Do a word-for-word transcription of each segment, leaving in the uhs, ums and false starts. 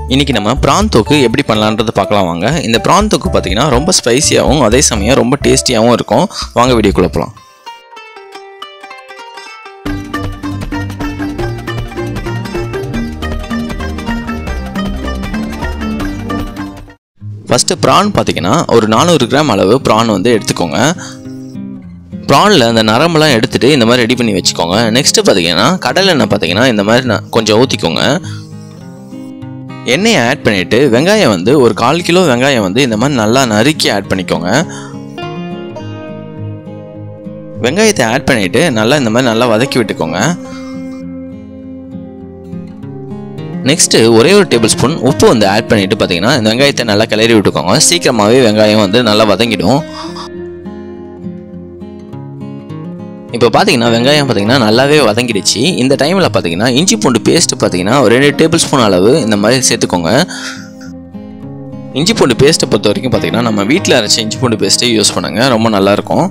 இன்றைக்கி நம்ம ப்ரான் தொக்கு எப்படி பண்ணலான்றது பார்க்கலாம் வாங்க. இந்த ப்ரான் தொக்கு பார்த்திங்கன்னா ரொம்ப ஸ்பைசியாகவும் அதே சமயம் ரொம்ப டேஸ்டியாகவும் இருக்கும். வாங்க வீடியோக்குள்ளே போகலாம். ஃபஸ்ட்டு ப்ரான் பார்த்திங்கன்னா ஒரு நானூறு கிராம் அளவு ப்ரான் வந்து எடுத்துக்கோங்க. ப்ரானில் அந்த நரம்பெல்லாம் எடுத்துகிட்டு இந்த மாதிரி ரெடி பண்ணி வச்சுக்கோங்க. நெக்ஸ்ட்டு பார்த்திங்கன்னா கடலை எண்ணெய் பார்த்திங்கன்னா இந்த மாதிரி நான் கொஞ்சம் ஊற்றிக்கோங்க. எண்ணெயை ஆட் பண்ணிவிட்டு வெங்காயம் வந்து ஒரு கால் கிலோ வெங்காயம் வந்து இந்த மாதிரி நல்லா நறுக்கி ஆட் பண்ணிக்கோங்க. வெங்காயத்தை ஆட் பண்ணிவிட்டு நல்லா இந்த மாதிரி நல்லா வதக்கி விட்டுக்கோங்க. நெக்ஸ்ட்டு ஒரே ஒரு டேபிள் ஸ்பூன் உப்பு வந்து ஆட் பண்ணிவிட்டு பார்த்தீங்கன்னா இந்த வெங்காயத்தை நல்லா கிளறி விட்டுக்கோங்க. சீக்கிரமாகவே வெங்காயம் வந்து நல்லா வதங்கிடும். இப்போ பார்த்தீங்கன்னா வெங்காயம் பார்த்தீங்கன்னா நல்லாவே வதங்கிடுச்சு. இந்த டைமில் பார்த்தீங்கன்னா இஞ்சி பூண்டு பேஸ்ட்டு பார்த்தீங்கன்னா ஒரு ரெண்டு டேபிள் ஸ்பூன் அளவு இந்த மாதிரி சேர்த்துக்கோங்க. இஞ்சி பூண்டு பேஸ்ட்டை பொறுத்த வரைக்கும் பார்த்தீங்கன்னா நம்ம வீட்டில் அரைச்ச இஞ்சி பூண்டு பேஸ்ட்டே யூஸ் பண்ணுங்க, ரொம்ப நல்லாயிருக்கும்.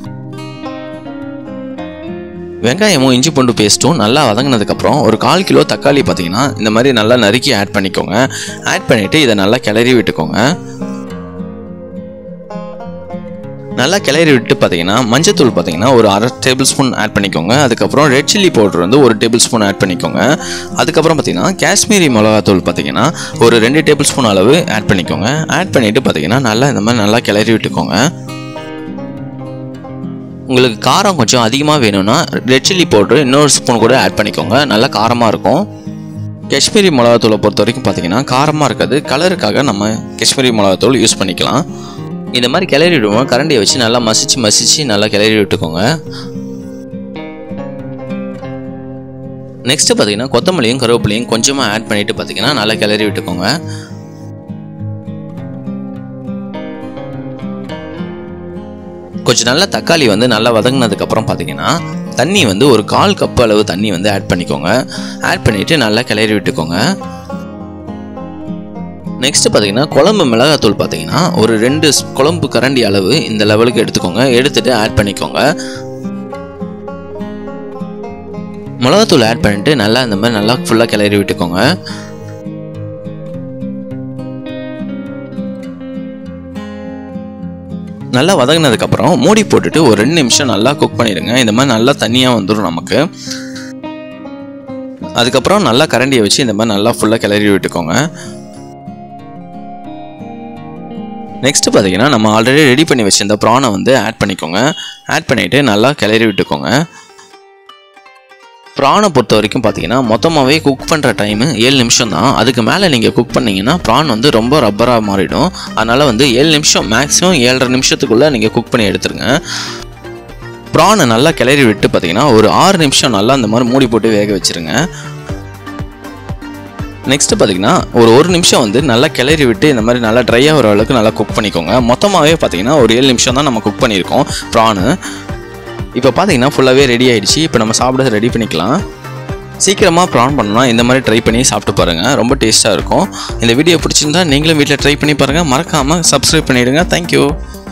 வெங்காயமும் இஞ்சி பூண்டு பேஸ்ட்டும் நல்லா வதங்கினதுக்கப்புறம் ஒரு கால் கிலோ தக்காளி பார்த்தீங்கன்னா இந்த மாதிரி நல்லா நறுக்கி ஆட் பண்ணிக்கோங்க. ஆட் பண்ணிவிட்டு இதை நல்லா கிளறி விட்டுக்கோங்க. நல்லா கிளறி விட்டு பார்த்தீங்கன்னா மஞ்சத்தூள் பார்த்தீங்கன்னா ஒரு அரை டேபிள் ஸ்பூன் ஆட் பண்ணிக்கோங்க. அதுக்கப்புறம் ரெட் சில்லி பவுடர் வந்து ஒரு டேபிள் ஸ்பூன் ஆட் பண்ணிக்கோங்க. அதுக்கப்புறம் பார்த்தீங்கன்னா காஷ்மீரி மிளகாத்தூள் பார்த்தீங்கன்னா ஒரு ரெண்டு டேபிள் ஸ்பூன் அளவு ஆட் பண்ணிக்கோங்க. ஆட் பண்ணிவிட்டு பார்த்தீங்கன்னா நல்லா இந்த மாதிரி நல்லா கிளறி விட்டுக்கோங்க. உங்களுக்கு காரம் கொஞ்சம் அதிகமாக வேணும்னா ரெட் சில்லி பவுடர் இன்னொரு ஸ்பூன் கூட ஆட் பண்ணிக்கோங்க, நல்லா காரமாக இருக்கும். காஷ்மீரி மிளகாத்தூளை பொறுத்த வரைக்கும் பார்த்தீங்கன்னா காரமாக இருக்காது, கலருக்காக நம்ம காஷ்மீரி மிளகாத்தூள் யூஸ் பண்ணிக்கலாம். இந்த மாதிரி கிளறி விடுவோம். கரண்டியை வச்சு நல்லா மசிச்சு மசிச்சு நல்லா கிளறி விட்டுக்கோங்க. நெக்ஸ்ட்டு பார்த்தீங்கன்னா கொத்தமல்லியும் கருவேப்பிலையும் கொஞ்சமாக ஆட் பண்ணிவிட்டு பார்த்தீங்கன்னா நல்லா கிளறி விட்டுக்கோங்க. கொஞ்சம் நல்லா தக்காளி வந்து நல்லா வதங்கினதுக்கப்புறம் பார்த்தீங்கன்னா தண்ணி வந்து ஒரு கால் கப் அளவு தண்ணி வந்து ஆட் பண்ணிக்கோங்க. ஆட் பண்ணிவிட்டு நல்லா கிளறி விட்டுக்கோங்க. நெக்ஸ்ட்டு பார்த்தீங்கன்னா குழம்பு மிளகாத்தூள் பார்த்தீங்கன்னா ஒரு ரெண்டு குழம்பு கரண்டி அளவு இந்த லெவலுக்கு எடுத்துக்கோங்க. எடுத்துகிட்டு ஆட் பண்ணிக்கோங்க. மிளகாத்தூள் ஆட் பண்ணிட்டு நல்லா இந்த மாதிரி நல்லா ஃபுல்லாக கிளறி விட்டுக்கோங்க. நல்லா வதங்கினதுக்கப்புறம் மூடி போட்டுட்டு ஒரு ரெண்டு நிமிஷம் நல்லா குக் பண்ணிடுங்க. இந்த மாதிரி நல்லா தண்ணியாக வந்துடும் நமக்கு. அதுக்கப்புறம் நல்லா கரண்டியை வச்சு இந்த மாதிரி நல்லா ஃபுல்லாக கிளறி விட்டுக்கோங்க. நெக்ஸ்ட்டு பார்த்தீங்கன்னா நம்ம ஆல்ரெடி ரெடி பண்ணி வச்சிருந்த ப்ரானை வந்து ஆட் பண்ணிக்கோங்க. ஆட் பண்ணிவிட்டு நல்லா கிளறி விட்டுக்கோங்க. ப்ரானை பொறுத்த வரைக்கும் பார்த்தீங்கன்னா மொத்தமாகவே குக் பண்ணுற டைமு ஏழு நிமிஷம் தான். அதுக்கு மேலே நீங்கள் குக் பண்ணிங்கன்னா ப்ரான் வந்து ரொம்ப ரப்பராக மாறிடும். அதனால் வந்து ஏழு நிமிஷம் மேக்ஸிமம் ஏழரை நிமிஷத்துக்குள்ளே நீங்கள் குக் பண்ணி எடுத்துருங்க. ப்ரானை நல்லா கிளறி விட்டு பார்த்தீங்கன்னா ஒரு ஆறு நிமிஷம் நல்லா அந்த மாதிரி மூடி போட்டு வேக வச்சுருங்க. நெக்ஸ்ட்டு பார்த்தீங்கன்னா ஒரு ஒரு நிமிஷம் வந்து நல்லா கிளறி விட்டு இந்த மாதிரி நல்லா ட்ரை ஆகிற அளவுக்கு நல்லா குக் பண்ணிக்கோங்க. மொத்தமாகவே பார்த்தீங்கன்னா ஒரு ஏழு நிமிஷம் தான் நம்ம குக் பண்ணியிருக்கோம் ப்ரானு. இப்போ பார்த்தீங்கன்னா ஃபுல்லாகவே ரெடி ஆகிடுச்சு. இப்போ நம்ம சாப்பிட ரெடி பண்ணிக்கலாம். சீக்கிரமாக ப்ரான் பண்ணலாம், இந்த மாதிரி ட்ரை பண்ணி சாப்பிட்டு பாருங்கள், ரொம்ப டேஸ்ட்டாக இருக்கும். இந்த வீடியோ பிடிச்சிருந்தா நீங்களும் வீட்டில் ட்ரை பண்ணி பாருங்கள். மறக்காமல் சப்ஸ்கிரைப் பண்ணிவிடுங்க. தேங்க்யூ.